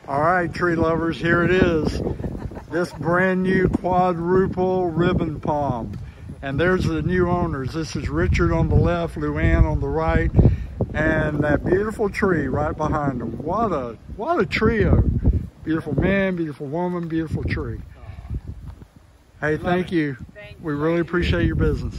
All right, tree lovers, here it is. This brand new quadruple ribbon palm. And there's the new owners. This is Richard on the left, Luann on the right, and that beautiful tree right behind them. What a trio. Beautiful man, beautiful woman, beautiful tree. Hey, thank you. We really appreciate your business.